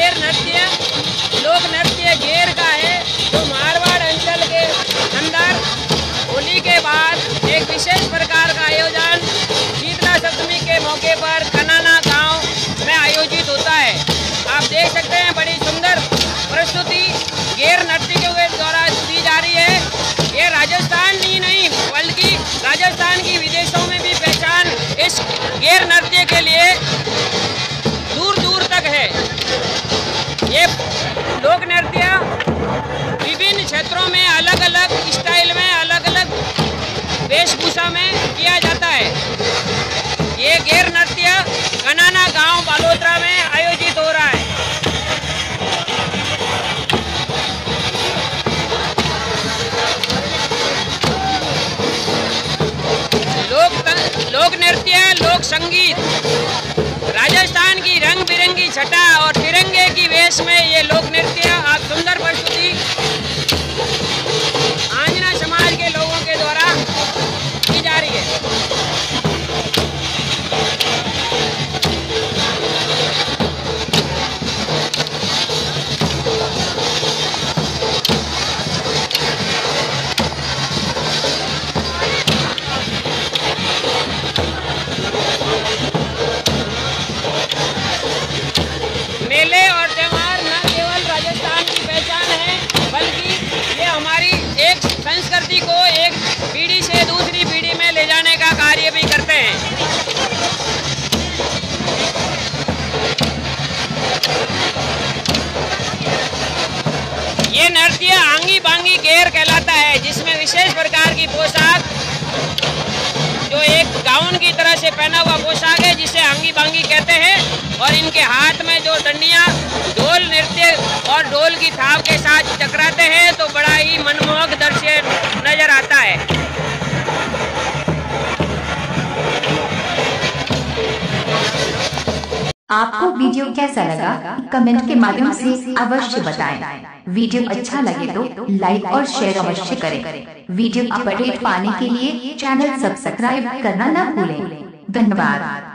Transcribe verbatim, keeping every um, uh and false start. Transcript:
गेर नृत्य लोक नृत्य गेर का है, जो मारवाड़ अंचल के अंदर होली के बाद एक विशेष प्रकार का आयोजन शीतला सप्तमी के मौके पर कनाना गांव में आयोजित होता है। आप देख सकते हैं बड़ी सुंदर प्रस्तुति गेर नृत्य के द्वारा दी जा रही है। ये राजस्थान ही नहीं बल्कि राजस्थान की विदेशों में भी पहचान इस गेर नृत्य के लिए दूर दूर तक है। ये लोक नृत्य विभिन्न क्षेत्रों में अलग अलग स्टाइल में अलग अलग वेशभूषा में किया जाता है। ये गेर नृत्य कनाना गांव बालोतरा में आयोजित हो रहा है। लोक लोक नृत्य लोक संगीत राजस्थान की रंग बिरंगी छटा और तिरंगे की वेश में ये लोक नृत्य आप सुंदर प्रस्तुति आंजना समाज के लोगों के द्वारा की जा रही है। मेले और त्योहार न केवल राजस्थान की पहचान है, बल्कि ये हमारी एक संस्कृति को एक पीढ़ी से दूसरी पीढ़ी में ले जाने का कार्य भी करते हैं। ये नृत्य आंगी बांगी गेर कहलाता है, जिसमें विशेष प्रकार की पोशाक जो एक गाउन की तरह से पहना हुआ पोशाक है, जिसे आंगी बांगी कहते हैं। और इनके हाथ में जो डंडियां ढोल नृत्य और ढोल की थाप के साथ टकराते हैं तो बड़ा ही मनमोहक दृश्य नजर आता है। आपको वीडियो कैसा लगा कमेंट के माध्यम से अवश्य बताएं। वीडियो अच्छा लगे तो लाइक और शेयर अवश्य करें। वीडियो अपडेट पाने के लिए चैनल सब्सक्राइब करना न भूलें। धन्यवाद।